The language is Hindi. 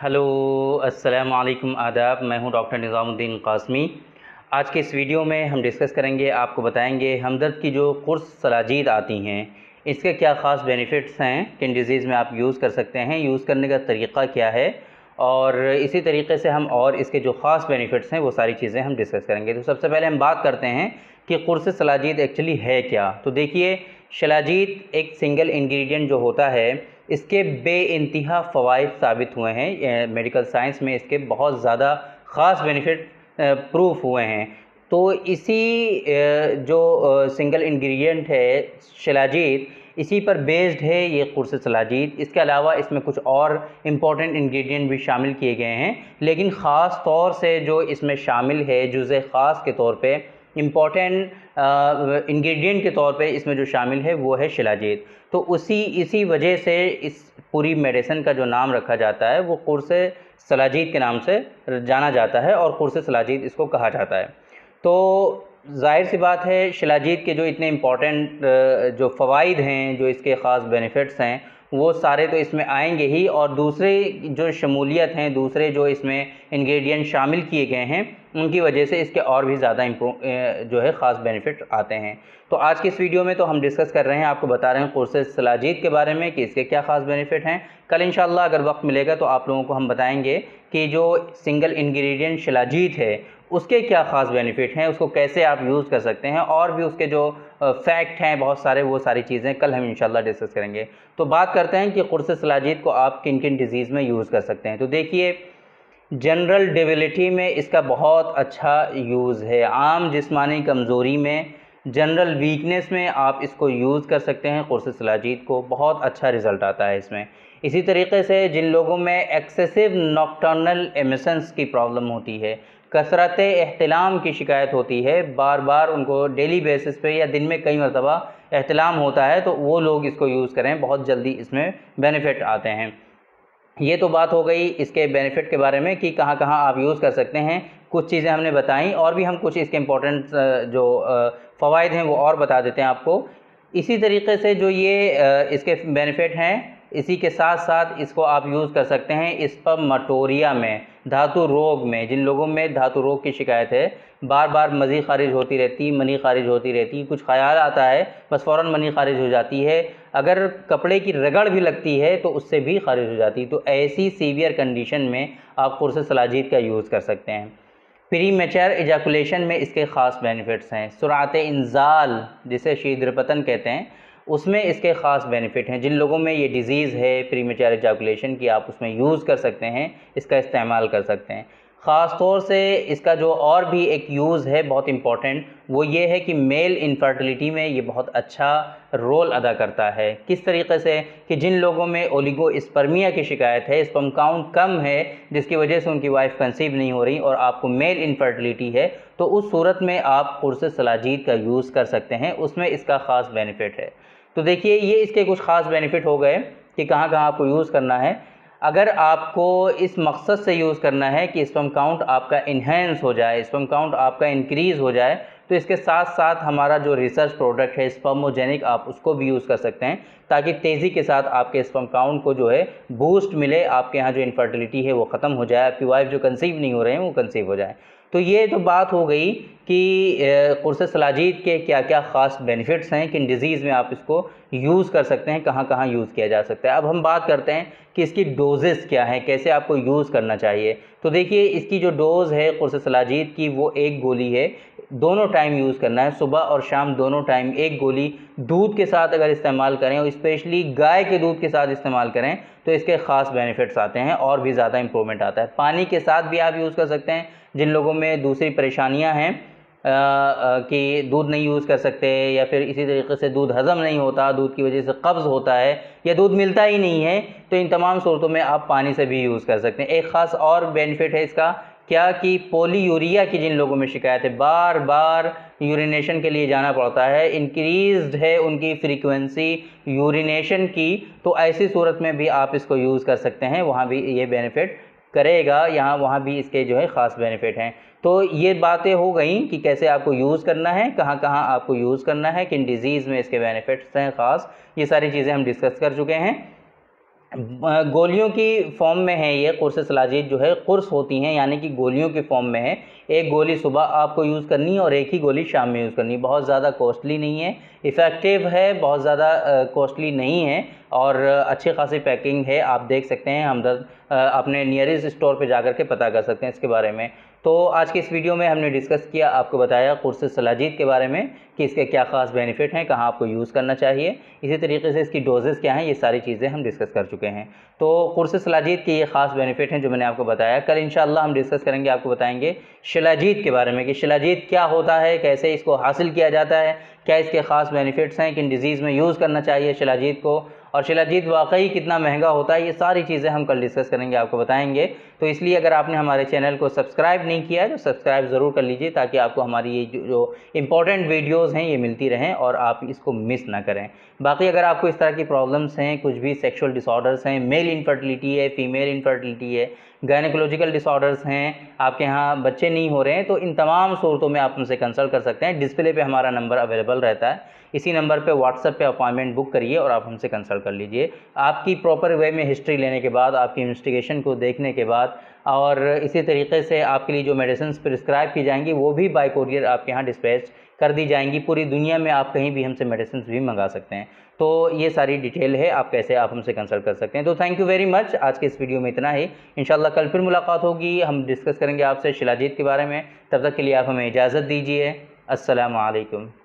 हेलो, अस्सलाम वालेकुम, आदाब। मैं हूं डॉक्टर निज़ामुद्दीन क़ासमी। आज के इस वीडियो में हम डिस्कस करेंगे, आपको बताएंगे हमदर्द की जो कुर्स सलाजीद आती हैं इसके क्या ख़ास बेनिफिट्स हैं, किन डिज़ीज़ में आप यूज़ कर सकते हैं, यूज़ करने का तरीक़ा क्या है, और इसी तरीके से हम और इसके जो ख़ास बेनिफिट्स हैं वो सारी चीज़ें हम डिस्कस करेंगे। तो सबसे पहले हम बात करते हैं कि कुर्स सलाजीद एक्चुअली है क्या। तो देखिए, शलाजीद एक सिंगल इंग्रेडिएंट जो होता है इसके बेइंतहा फ़वाइद साबित हुए हैं। मेडिकल साइंस में इसके बहुत ज़्यादा ख़ास बेनिफिट प्रूफ हुए हैं। तो इसी जो सिंगल इंग्रेडिएंट है शलाजीद, इसी पर बेस्ड है ये कुर्स सलाजीद। इसके अलावा इसमें कुछ और इम्पॉर्टेंट इंग्रेडिएंट भी शामिल किए गए हैं, लेकिन ख़ास तौर से जो इसमें शामिल है जुज़े ख़ास के तौर पे, इम्पॉर्टेंट इंग्रेडिएंट के तौर पे इसमें जो शामिल है वो है शलाजीद। तो इसी वजह से इस पूरी मेडिसिन का जो नाम रखा जाता है वो कुर्स सलाजीद के नाम से जाना जाता है और कुर्स सलाजीद इसको कहा जाता है। तो ज़ाहिर सी बात है, शलाजीद के जो इतने इम्पॉर्टेंट जो फ़वाइद हैं, जो इसके ख़ास बेनिफिट्स हैं, वो सारे तो इसमें आएंगे ही, और दूसरे जो शमूलियत हैं, दूसरे जो इसमें इंग्रेडिएंट शामिल किए गए हैं, उनकी वजह से इसके और भी ज़्यादा जो है ख़ास बेनिफिट आते हैं। तो आज की इस वीडियो में तो हम डिस्कस कर रहे हैं, आपको बता रहे हैं कुर्स सलाजीद के बारे में कि इसके क्या ख़ास बेनिफिट हैं। कल इंशाअल्लाह अगर वक्त मिलेगा तो आप लोगों को हम बताएंगे कि जो सिंगल इंग्रेडिएंट शलाजीद है उसके क्या ख़ास बेनिफिट हैं, उसको कैसे आप यूज़ कर सकते हैं, और भी उसके जो फैक्ट हैं बहुत सारे, वो सारी चीज़ें कल हम इंशाअल्लाह डिस्कस करेंगे। तो बात करते हैं कि कुर्स सलाजीद को आप किन किन डिज़ीज़ में यूज़ कर सकते हैं। तो देखिए, जनरल डिबिलिटी में इसका बहुत अच्छा यूज़ है। आम जिस्मानी कमज़ोरी में, जनरल वीकनेस में आप इसको यूज़ कर सकते हैं। कुर्स सलाजीद को बहुत अच्छा रिज़ल्ट आता है इसमें। इसी तरीके से जिन लोगों में एक्सेसिव नॉक्टर्नल एमिशंस की प्रॉब्लम होती है, कसरत एहतिलाम की शिकायत होती है, बार बार उनको डेली बेसिस पे या दिन में कई मरतबा एहतिलाम होता है, तो वो लोग इसको यूज़ करें, बहुत जल्दी इसमें बेनिफिट आते हैं। ये तो बात हो गई इसके बेनिफिट के बारे में कि कहाँ कहाँ आप यूज़ कर सकते हैं। कुछ चीज़ें हमने बताई, और भी हम कुछ इसके इम्पोर्टेंट जो फ़वाइद हैं वो और बता देते हैं आपको। इसी तरीके से जो ये इसके बेनिफिट हैं, इसी के साथ साथ इसको आप यूज़ कर सकते हैं स्पर्मेटोरिया में, धातु रोग में। जिन लोगों में धातु रोग की शिकायत है, बार बार मज़ी खारिज होती रहती, मनी खारिज होती रहती, कुछ ख्याल आता है बस फ़ौरन मनी खारिज हो जाती है, अगर कपड़े की रगड़ भी लगती है तो उससे भी खारिज हो जाती है, तो ऐसी सीवियर कंडीशन में आप कुर्स सलाजीद का यूज़ कर सकते हैं। प्री मैच्योर एजाकुलेशन में इसके ख़ास बेनिफिट्स हैं। सुरात इंजाल, जिसे शीघ्रपतन कहते हैं, उसमें इसके ख़ास बेनिफिट हैं। जिन लोगों में ये डिज़ीज़ है प्री मैच्योर एजाकुलेशन की, आप उसमें यूज़ कर सकते हैं, इसका इस्तेमाल कर सकते हैं। ख़ास तौर से इसका जो और भी एक यूज़ है बहुत इम्पॉर्टेंट, वो ये है कि मेल इनफर्टिलिटी में ये बहुत अच्छा रोल अदा करता है। किस तरीके से कि जिन लोगों में ओलिगोस्पर्मिया की शिकायत है, स्पर्म काउंट कम है, जिसकी वजह से उनकी वाइफ कंसीव नहीं हो रही और आपको मेल इनफर्टिलिटी है, तो उस सूरत में आप कुर्स सलाजीद का यूज़ कर सकते हैं, उसमें इसका ख़ास बेनिफिट है। तो देखिए, ये इसके कुछ ख़ास बेनिफिट हो गए कि कहाँ कहाँ आपको यूज़ करना है। अगर आपको इस मकसद से यूज़ करना है कि स्पर्म काउंट आपका इन्हेंस हो जाए, स्पर्म काउंट आपका इंक्रीज़ हो जाए, तो इसके साथ साथ हमारा जो रिसर्च प्रोडक्ट है स्पर्मोजेनिक, आप उसको भी यूज़ कर सकते हैं, ताकि तेज़ी के साथ आपके स्पर्म काउंट को जो है बूस्ट मिले, आपके यहाँ जो इनफर्टिलिटी है वो ख़त्म हो जाए, आपकी वाइफ जो कंसीव नहीं हो रहे हैं वो कंसीव हो जाए। तो ये तो बात हो गई कि कुर्स सलाजीद के क्या क्या ख़ास बेनिफिट्स हैं, किन डिज़ीज़ में आप इसको यूज़ कर सकते हैं, कहाँ कहाँ यूज़ किया जा सकता है। अब हम बात करते हैं कि इसकी डोजेस क्या हैं, कैसे आपको यूज़ करना चाहिए। तो देखिए, इसकी जो डोज़ है कुर्स सलाजीद की, वो एक गोली है, दोनों टाइम यूज़ करना है, सुबह और शाम दोनों टाइम एक गोली। दूध के साथ अगर इस्तेमाल करें, और स्पेशली गाय के दूध के साथ इस्तेमाल करें, तो इसके ख़ास बेनिफिट्स आते हैं और भी ज़्यादा इंप्रूवमेंट आता है। पानी के साथ भी आप यूज़ कर सकते हैं। जिन लोगों में दूसरी परेशानियां हैं कि दूध नहीं यूज़ कर सकते, या फिर इसी तरीके से दूध हज़म नहीं होता, दूध की वजह से कब्ज़ होता है, या दूध मिलता ही नहीं है, तो इन तमाम सूरतों में आप पानी से भी यूज़ कर सकते हैं। एक ख़ास और बेनिफिट है इसका, क्या कि पोलीयूरिया की जिन लोगों में शिकायत है, बार बार यूरिनेशन के लिए जाना पड़ता है, इंक्रीज़्ड है उनकी फ्रीक्वेंसी यूरिनेशन की, तो ऐसी सूरत में भी आप इसको यूज़ कर सकते हैं, वहाँ भी ये बेनिफिट करेगा, यहाँ वहाँ भी इसके जो है ख़ास बेनिफिट हैं। तो ये बातें हो गई कि कैसे आपको यूज़ करना है, कहाँ कहाँ आपको यूज़ करना है, किन डिज़ीज़ में इसके बेनिफिट्स हैं ख़ास, ये सारी चीज़ें हम डिस्कस कर चुके हैं। गोलियों की फॉर्म में है ये कुर्स सलाजीत जो है, कुर्स होती हैं यानी कि गोलियों की फॉर्म में है। एक गोली सुबह आपको यूज़ करनी है और एक ही गोली शाम में यूज़ करनी है। बहुत ज़्यादा कॉस्टली नहीं है, इफ़ेक्टिव है, बहुत ज़्यादा कॉस्टली नहीं है और अच्छी खासी पैकिंग है। आप देख सकते हैं, हमदर्द अपने नियरेस्ट स्टोर पे जाकर के पता कर सकते हैं इसके बारे में। तो आज के इस वीडियो में हमने डिस्कस किया, आपको बताया कुर्स सलाजीत के बारे में कि इसके क्या ख़ास बेनिफिट हैं, कहाँ आपको यूज़ करना चाहिए, इसी तरीके से इसकी डोजेज़ क्या हैं, ये सारी चीज़ें हम डिस्कस कर चुके हैं। तो कुर्स सलाजीत के ये ख़ास बेनिफिट हैं जो मैंने आपको बताया। कल इंशाअल्लाह हम डिस्कस करेंगे, आपको बताएंगे शिलाजीत के बारे में कि शिलाजीत क्या होता है, कैसे इसको हासिल किया जाता है, क्या इसके ख़ास बेनिफिट्स हैं, किन डिज़ीज़ में यूज़ करना चाहिए शिलाजीत को, और शिलाजीत वाकई कितना महंगा होता है। ये सारी चीज़ें हम कल डिस्कस करेंगे, आपको बताएंगे। तो इसलिए अगर आपने हमारे चैनल को सब्सक्राइब नहीं किया है तो सब्सक्राइब ज़रूर कर लीजिए, ताकि आपको हमारी ये जो इंपॉर्टेंट वीडियोज़ हैं ये मिलती रहें और आप इसको मिस ना करें। बाकी अगर आपको इस तरह की प्रॉब्लम्स हैं, कुछ भी सेक्सुअल डिसऑर्डर्स हैं, मेल इनफर्टिलिटी है, फीमेल इनफर्टिलिटी है, गायनेकोलॉजिकल डिसऑर्डर्स हैं, आपके यहाँ बच्चे नहीं हो रहे हैं, तो इन तमाम सूरतों में आप हमसे कंसल्ट कर सकते हैं। डिस्प्ले पे हमारा नंबर अवेलेबल रहता है, इसी नंबर पे व्हाट्सएप पे अपॉइंटमेंट बुक करिए और आप हमसे कंसल्ट कर लीजिए। आपकी प्रॉपर वे में हिस्ट्री लेने के बाद, आपकी इन्वेस्टिगेशन को देखने के बाद और इसी तरीके से आपके लिए जो मेडिसिन प्रिस्क्राइब की जाएंगी वो भी बाय कोरियर आपके यहाँ डिस्पैच कर दी जाएंगी। पूरी दुनिया में आप कहीं भी हमसे मेडिसिन भी मंगा सकते हैं। तो ये सारी डिटेल है, आप कैसे आप हमसे कंसल्ट कर सकते हैं। तो थैंक यू वेरी मच। आज के इस वीडियो में इतना ही। इंशाल्लाह कल फिर मुलाकात होगी, हम डिस्कस करेंगे आपसे शिलाजीत के बारे में। तब तक के लिए आप हमें इजाज़त दीजिए। अस्सलामु अलैकुम।